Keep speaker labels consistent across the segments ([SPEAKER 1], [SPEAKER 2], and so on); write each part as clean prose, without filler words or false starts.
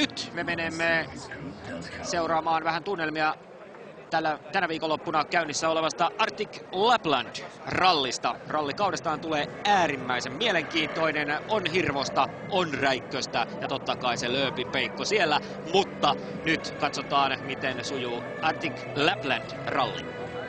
[SPEAKER 1] nyt me menemme seuraamaan vähän tunnelmia tänä viikonloppuna käynnissä olevasta Arctic Lapland-rallista. Rallikaudestaan tulee äärimmäisen mielenkiintoinen. On Hirvosta, on Räikköstä ja totta kai se lööpipeikko siellä. Mutta nyt katsotaan, miten sujuu Arctic Lapland-ralli.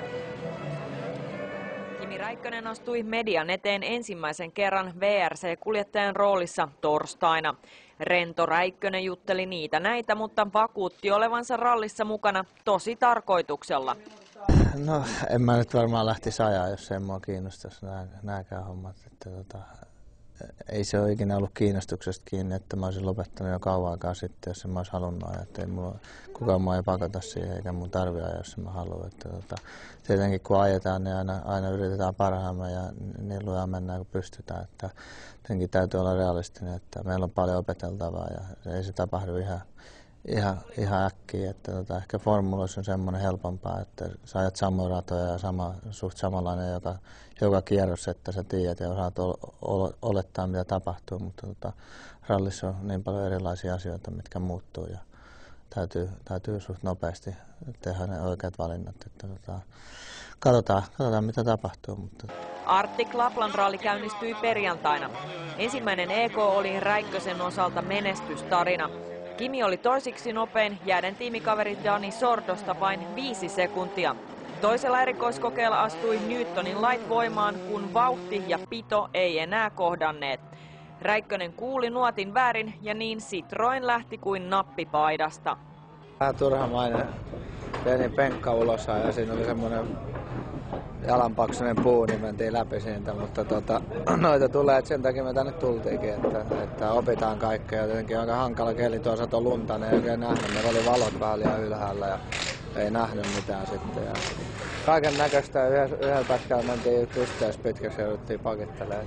[SPEAKER 2] Kimi Räikkönen astui median eteen ensimmäisen kerran VRC-kuljettajan roolissa torstaina. Rento Räikkönen jutteli niitä näitä, mutta vakuutti olevansa rallissa mukana tosi tarkoituksella.
[SPEAKER 3] No, en mä nyt varmaan lähtisi ajaa, jos ei mua kiinnostaisi nääkään hommat. Ei se ole ikinä ollut kiinnostuksesta kiinni, että mä olisin lopettanut jo kauan aikaa sitten, jos en mä olisi halunnut ajaa. Että kukaan mua ei pakota siihen, eikä mun tarvitse ajaa, jos en mä halua. Tietenkin kun ajetaan, niin aina yritetään parhaamme ja niin lujaa mennään kun pystytään. Tietenkin täytyy olla realistinen, että meillä on paljon opeteltavaa ja ei se tapahdu ihan äkkiä. Ehkä formuloissa on semmoinen helpompaa, että sä ajat samoja ratoja ja suht samanlainen joka kierros, että sä tiedät ja osaat olettaa mitä tapahtuu, mutta rallissa on niin paljon erilaisia asioita, mitkä muuttuu ja täytyy suht nopeasti tehdä ne oikeat valinnat. Katsotaan mitä tapahtuu. Mutta
[SPEAKER 2] Arctic Lapland-ralli käynnistyi perjantaina. Ensimmäinen EK oli Räikkösen osalta menestystarina. Kimi oli toisiksi nopein, jääden tiimikaveri Dani Sordosta vain 5 sekuntia. Toisella erikoiskokeella astui Newtonin lait voimaan, kun vauhti ja pito ei enää kohdanneet. Räikkönen kuuli nuotin väärin ja niin Citroen lähti kuin nappipaidasta.
[SPEAKER 3] Vähän turhamainen pieni penkka ulos ja siinä oli semmoinen jalanpaksuinen puu, niin mentiin läpi siitä, mutta noita tulee, että sen takia me tänne tultiinkin, että opitaan kaikkea. Jotenkin aika hankala keli, tuossa on lunta, ne ei oikein nähnyt. Meillä oli valot vähän liian ylhäällä ja ei nähnyt mitään sitten. Ja kaiken näköistä yhdellä pätkällä mentiin pisteessä pitkäksi ja jouduttiin pakittelemaan.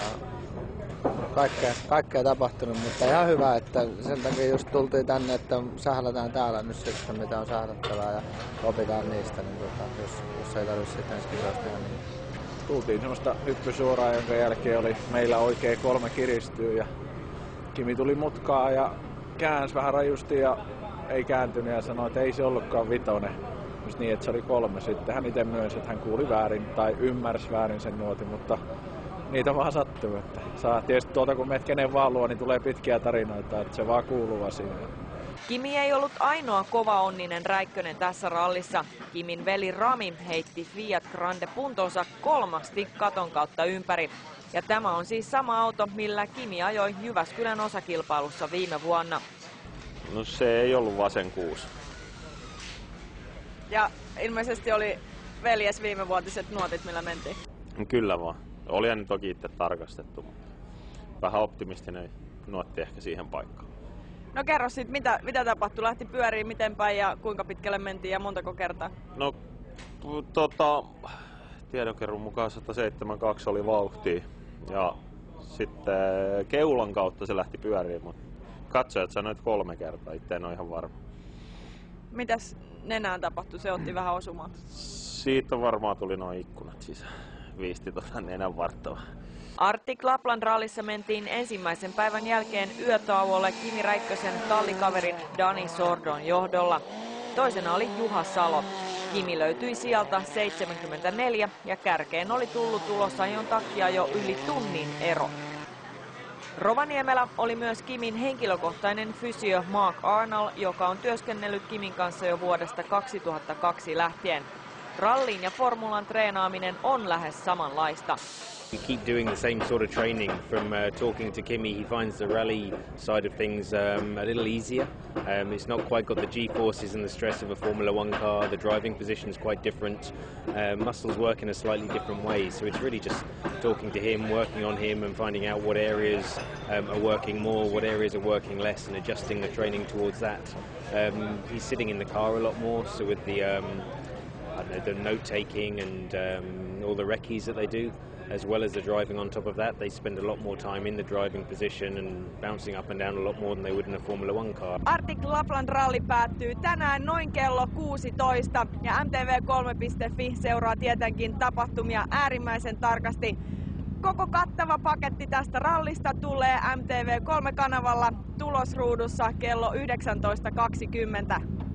[SPEAKER 3] Kaikkea tapahtunut, mutta ihan hyvä, että sen takia just tultiin tänne, että sählätään täällä nyt sitten, mitä on sählättävää ja opitaan niistä, niin jos ei tarvitse sitten ensi kisoista niin.
[SPEAKER 4] Tultiin semmoista hyppysuoraa, jonka jälkeen oli meillä oikein 3 kiristyä ja Kimi tuli mutkaan ja käänsi vähän rajusti ja ei kääntynyt ja sanoi, että ei se ollutkaan 5. Just niin, että se oli 3. Sitten hän itse myönsi, että hän kuuli väärin tai ymmärsi väärin sen nuotin, mutta niitä vaan sattuu, että saa tietysti kun meet kenen vaan luo, niin tulee pitkiä tarinoita, että se vaan kuuluu asiaan.
[SPEAKER 2] Kimi ei ollut ainoa kovaonninen Räikkönen tässä rallissa. Kimin veli Rami heitti Fiat Grande Puntonsa 3 katon kautta ympäri. Ja tämä on siis sama auto, millä Kimi ajoi Jyväskylän osakilpailussa viime vuonna.
[SPEAKER 5] No se ei ollut vasen 6.
[SPEAKER 2] Ja ilmeisesti oli veljes viimevuotiset nuotit, millä mentiin.
[SPEAKER 5] Kyllä vaan. Olihan toki itse tarkastettu, mutta vähän optimistinen nuotti ehkä siihen paikkaan.
[SPEAKER 2] No kerro sit, mitä tapahtui? Lähti pyöriin miten päin ja kuinka pitkälle mentiin ja montako kertaa?
[SPEAKER 5] No tiedonkerron mukaan 172 oli vauhtia ja sitten keulan kautta se lähti pyöriin, mutta katsojat sanoivat 3 kertaa, itse en ole ihan varma.
[SPEAKER 2] Mitäs nenään tapahtui? Se otti vähän osumaan.
[SPEAKER 5] Siitä varmaan tuli noin ikkunat sisään. Viisti nenän varttoa.
[SPEAKER 2] Arctic Lapland-rallissa mentiin ensimmäisen päivän jälkeen yötauolle Kimi Räikkösen tallikaverin Dani Sordon johdolla. Toisena oli Juha Salo. Kimi löytyi sieltä 74 ja kärkeen oli tullut ulosajon takia jo yli tunnin ero. Rovaniemellä oli myös Kimin henkilökohtainen fysio Mark Arnold, joka on työskennellyt Kimin kanssa jo vuodesta 2002 lähtien. Rallin ja formulan treenaaminen on lähes samanlaista.
[SPEAKER 6] We keep doing the same sort of training. From talking to Kimi, he finds the rally side of things a little easier. It's not quite got the G-forces and the stress of a Formula One car. The driving position is quite different. Muscles work in a slightly different way. So it's really just talking to him, working on him and finding out what areas are working more, what areas are working less and adjusting the training towards that. He's sitting in the car a lot more, so with the note-taking and all the recce's that they do, as well as the driving on top of that, they spend a lot more time in the driving position and bouncing up and down a lot more than they would in a Formula One car.
[SPEAKER 2] Arctic Lapland-ralli päättyy tänään noin kello 16 ja MTV3.fi seuraa tietenkin tapahtumia äärimmäisen tarkasti. Koko kattava paketti tästä rallista tulee MTV3-kanavalla tulosruudussa kello 19.20.